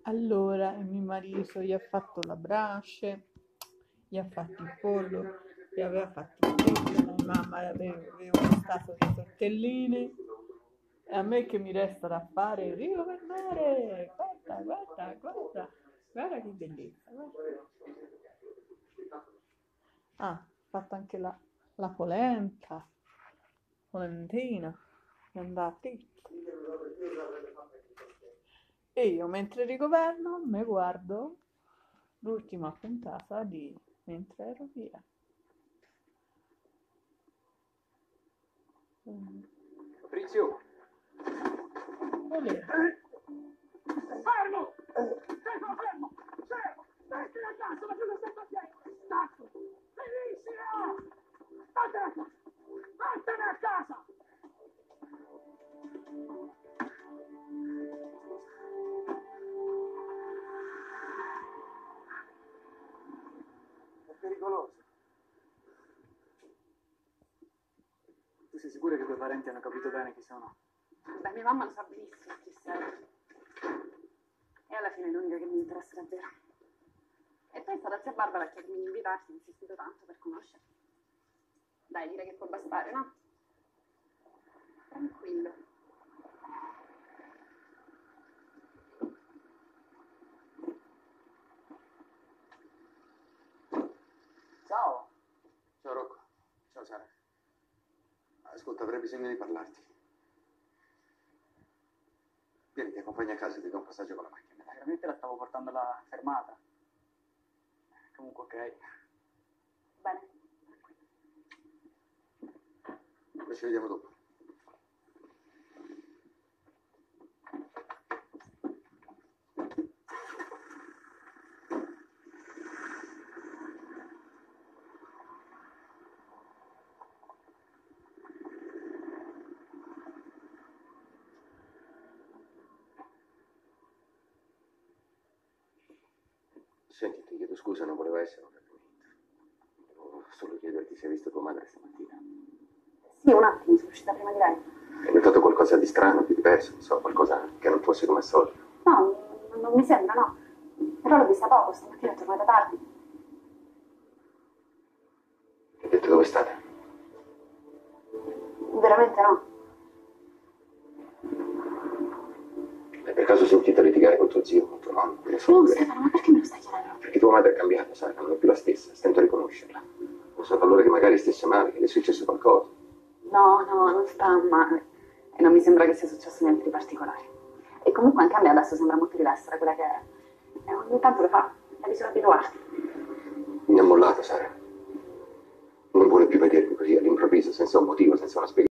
Allora, mio marito gli ha fatto la brace, gli ha fatto il pollo, gli aveva fatto il pesce, mia mamma aveva stato i tortellini e a me che mi resta da fare? Rio per mare! Guarda, guarda, guarda, guarda che bellezza! Guarda. Ah, ho fatto anche la polenta, polentina, è andata. E io mentre rigoverno mi guardo l'ultima puntata di Mentre ero via. Fabrizio! Olè. Fermo! Fermo! Stai a casa, ma cosa stai facendo? Stacco! Benissimo! Vattene a casa! Vattene a casa! È pericoloso. Tu sei sicura che i tuoi parenti hanno capito bene chi sono? Beh, mia mamma lo sa benissimo chi sei. E alla fine è l'unica che mi interessa davvero. E poi è stata zia Barbara a chiedermi di invitarti, ho insistito tanto per conoscerti. Dai, direi che può bastare, no? Tranquillo. Ciao! Ciao Rocco. Ciao Sara. Ascolta, avrei bisogno di parlarti. Vieni, ti accompagno a casa e ti do un passaggio con la macchina. Veramente la stavo portando alla fermata. Comunque, ok. Bene. Poi ci vediamo dopo. Senti, ti chiedo scusa, non voleva essere un rapimento. Volevo solo chiederti se hai visto tua madre stamattina. Sì, un attimo, sono uscita prima di lei. Hai notato qualcosa di strano, di diverso, non so, qualcosa che non fosse come al solito? No, non mi sembra, no. Però l'ho vista poco, stamattina è tornata tardi. Ti ho detto dove è stata? Veramente no. Hai per caso sentito litigare con tuo zio, con tuo nonno? Non so, No, quelli- Stefano, ma perché me lo stai chiedendo? Perché tua madre è cambiata, sai, non è più la stessa, stento a riconoscerla. Non so allora che magari stesse male, che le è successo qualcosa. No, non sta male. E non mi sembra che sia successo niente di particolare. E comunque anche a me adesso sembra molto diversa da quella che era. E ogni tanto lo fa, devi solo abituarti. Mi ha mollato, Sara. Non vuole più vedermi così all'improvviso, senza un motivo, senza una spiegazione.